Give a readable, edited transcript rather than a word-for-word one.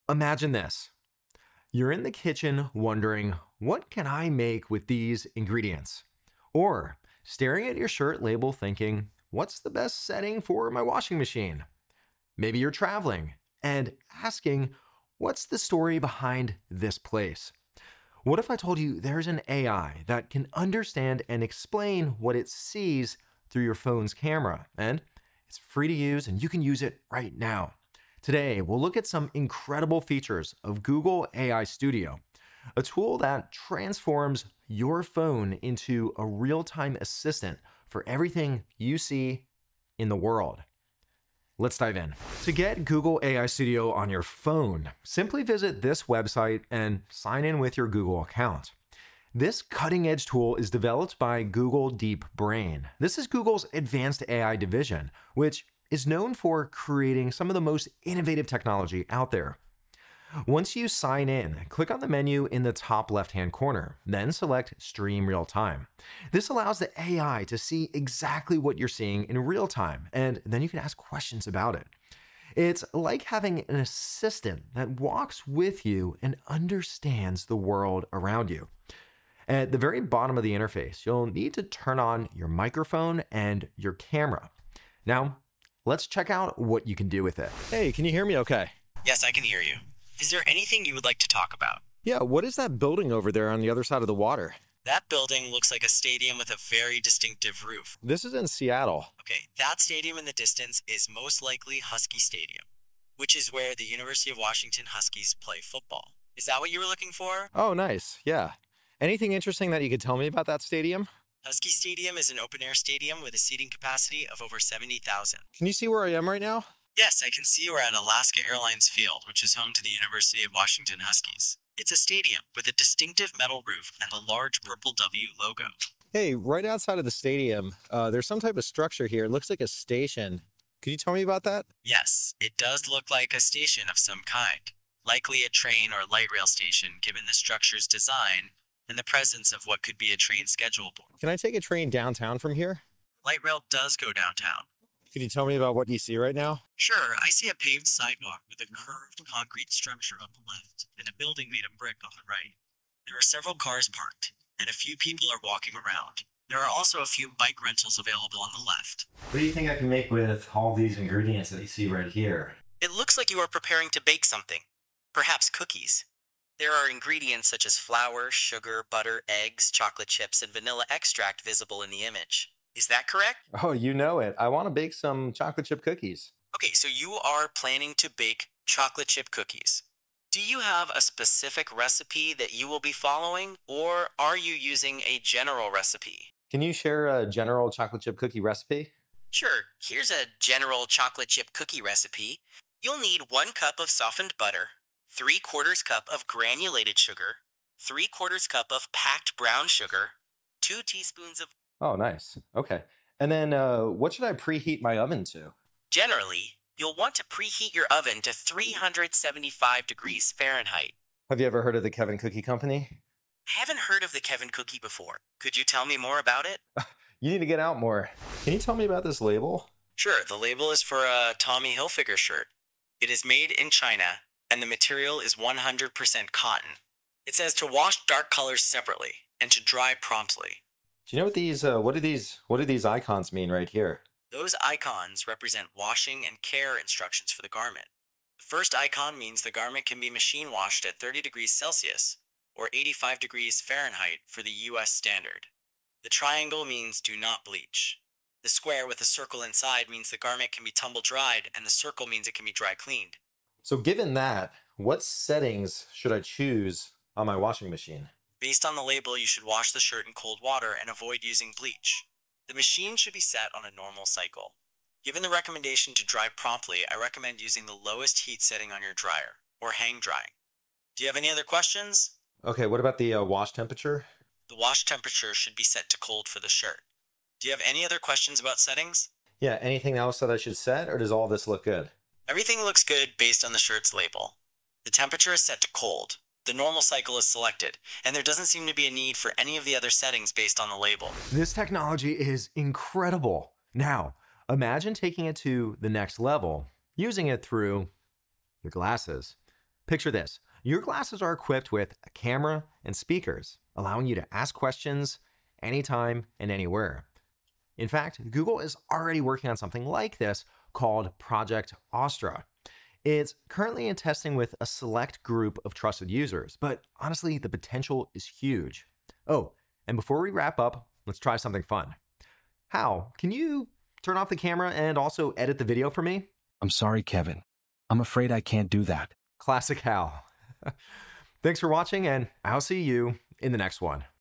Imagine this. You're in the kitchen wondering, what can I make with these ingredients? Or staring at your shirt label thinking, what's the best setting for my washing machine? Maybe you're traveling and asking, what's the story behind this place? What if I told you there's an AI that can understand and explain what it sees through your phone's camera? And it's free to use and you can use it right now. Today, we'll look at some incredible features of Google AI Studio, a tool that transforms your phone into a real-time assistant for everything you see in the world. Let's dive in. To get Google AI Studio on your phone, simply visit this website and sign in with your Google account. This cutting-edge tool is developed by Google Deep Brain. This is Google's advanced AI division, which is known for creating some of the most innovative technology out there. Once you sign in, click on the menu in the top left-hand corner, then select Stream Real Time. This allows the AI to see exactly what you're seeing in real time, and then you can ask questions about it. It's like having an assistant that walks with you and understands the world around you. At the very bottom of the interface, you'll need to turn on your microphone and your camera. Now, let's check out what you can do with it. Hey, can you hear me okay? Yes, I can hear you. Is there anything you would like to talk about? Yeah, what is that building over there on the other side of the water? That building looks like a stadium with a very distinctive roof. This is in Seattle. Okay, that stadium in the distance is most likely Husky Stadium, which is where the University of Washington Huskies play football. Is that what you were looking for? Oh, nice. Yeah. Anything interesting that you could tell me about that stadium? Husky Stadium is an open-air stadium with a seating capacity of over 70,000. Can you see where I am right now? Yes, I can see we're at Alaska Airlines Field, which is home to the University of Washington Huskies. It's a stadium with a distinctive metal roof and a large purple W logo. Hey, right outside of the stadium, there's some type of structure here. It looks like a station. Could you tell me about that? Yes, it does look like a station of some kind, likely a train or light rail station given the structure's design and the presence of what could be a train schedule board. Can I take a train downtown from here? Light rail does go downtown. Could you tell me about what you see right now? Sure, I see a paved sidewalk with a curved concrete structure on the left and a building made of brick on the right. There are several cars parked, and a few people are walking around. There are also a few bike rentals available on the left. What do you think I can make with all these ingredients that you see right here? It looks like you are preparing to bake something, perhaps cookies. There are ingredients such as flour, sugar, butter, eggs, chocolate chips, and vanilla extract visible in the image. Is that correct? Oh, you know it. I want to bake some chocolate chip cookies. Okay, so you are planning to bake chocolate chip cookies. Do you have a specific recipe that you will be following, or are you using a general recipe? Can you share a general chocolate chip cookie recipe? Sure, here's a general chocolate chip cookie recipe. You'll need 1 cup of softened butter, 3/4 cup of granulated sugar, 3/4 cup of packed brown sugar, 2 teaspoons of... Oh, nice. Okay. And then what should I preheat my oven to? Generally, you'll want to preheat your oven to 375 degrees Fahrenheit. Have you ever heard of the Kevin Cookie Company? I haven't heard of the Kevin Cookie before. Could you tell me more about it? You need to get out more. Can you tell me about this label? Sure, the label is for a Tommy Hilfiger shirt. It is made in China, and the material is 100% cotton. It says to wash dark colors separately and to dry promptly. Do you know what what do these icons mean right here? Those icons represent washing and care instructions for the garment. The first icon means the garment can be machine washed at 30 degrees Celsius or 85 degrees Fahrenheit for the US standard. The triangle means do not bleach. The square with a circle inside means the garment can be tumble dried, and the circle means it can be dry cleaned. So given that, what settings should I choose on my washing machine? Based on the label, you should wash the shirt in cold water and avoid using bleach. The machine should be set on a normal cycle. Given the recommendation to dry promptly, I recommend using the lowest heat setting on your dryer, or hang drying. Do you have any other questions? Okay, what about the wash temperature? The wash temperature should be set to cold for the shirt. Do you have any other questions about settings? Yeah, anything else that I should set, or does all this look good? Everything looks good based on the shirt's label. The temperature is set to cold. The normal cycle is selected, and there doesn't seem to be a need for any of the other settings based on the label. This technology is incredible. Now, imagine taking it to the next level, using it through your glasses. Picture this. Your glasses are equipped with a camera and speakers, allowing you to ask questions anytime and anywhere. In fact, Google is already working on something like this called Project Astra. It's currently in testing with a select group of trusted users, but honestly, the potential is huge. Oh, and before we wrap up, let's try something fun. Hal, can you turn off the camera and also edit the video for me? I'm sorry, Kevin. I'm afraid I can't do that. Classic Hal. Thanks for watching, and I'll see you in the next one.